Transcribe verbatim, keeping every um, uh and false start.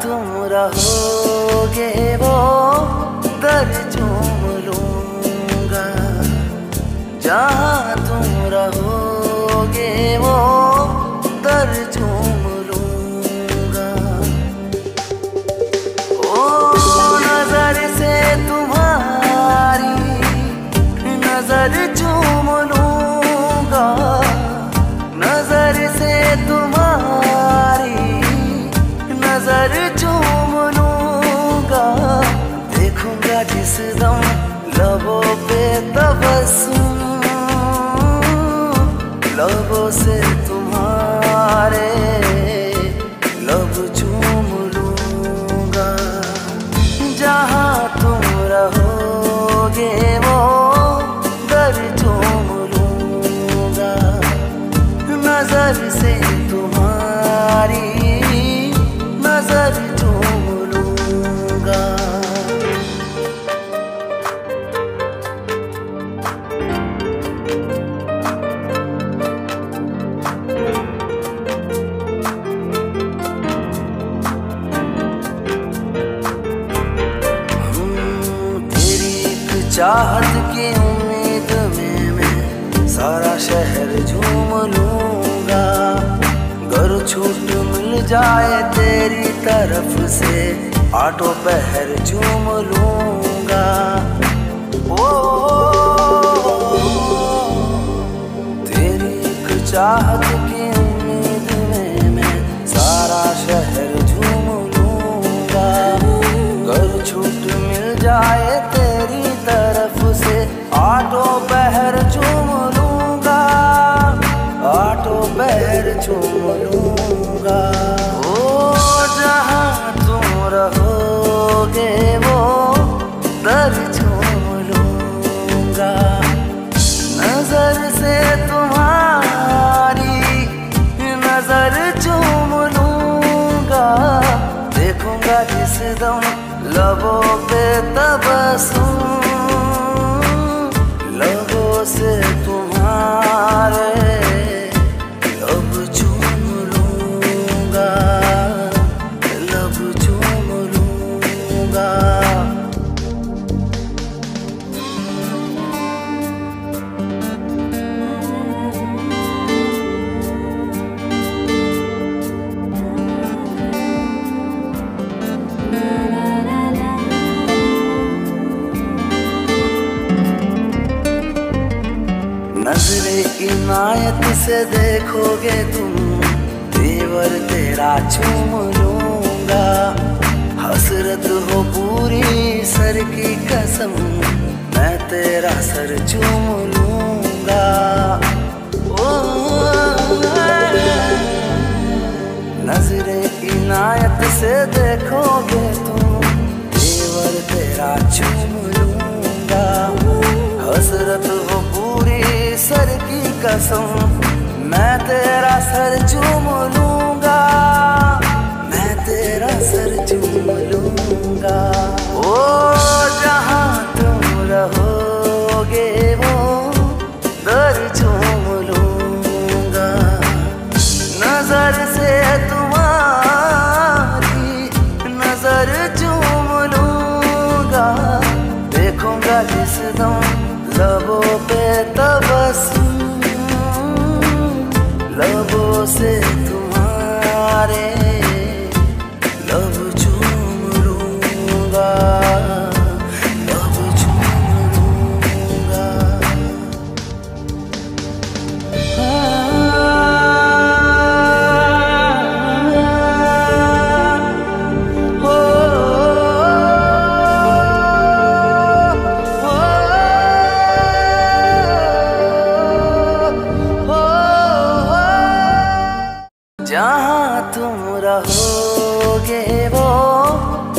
तुम रहोगे वो दर चूम लूंगा, जहाँ तुम रहोगे वो दर चूम लूंगा। ओ नजर से तुम्हारी नजर चूम लूंगा, नजर से तुम्हारी नजर चूम लूंगा। देखूंगा जिस दम लबों पे तबस्सुम, लबों से तुम्हारे लब चूम लूंगा, जहाँ तुम रहोगे वो दर चूम लूंगा, नजर से तुम्हारी नजर चूम लूंगा। तेरी एक चाहत की उम्मीद में मैं सारा शहर झूम लूंगा, गर छूट मिल जाए तेरी तरफ से आठों पहर चूम लूंगा। ओ तेरी एक चाहत की उम्मीद में मैं सारा शहर झूम लूंगा, गर छूट मिल जाए तेरी तरफ से आठों पहर चूम लूंगा, आठों पहर चूम लूंगा। ओ जहाँ तुम रहोगे वो दर चूम लूंगा, नजर से तुम्हारी नजर चूम लूंगा। देखूंगा जिस दम लबों पे तबस्सुम, लबों से तुम्हारे लब चूम लूंगा, लब चूम लूंगा। नजरे इनायत से देखोगे तुम तेवर तेरा चूम लूंगा, हसरत हो पूरी सर की कसम मैं तेरा सर चूम लूंगा। ओ नजरे इनायत से देखोगे तुम तेवर तेरा चूम लूंगा, हसरत हो पूरी सर की कसम मैं तेरा सर चूम लूंगा, मैं तेरा सर चूम लूंगा। ओ जहाँ तुम रहोगे वो दर चूम लूंगा, नजर से तुम्हारी नजर चूम लूंगा। देखूंगा जिस दम लबों पे तबस्सुम, लबों से तुम्हारे लब चूम लूंगा, लब चूम लूंगा। जहाँ तुम रहोगे वो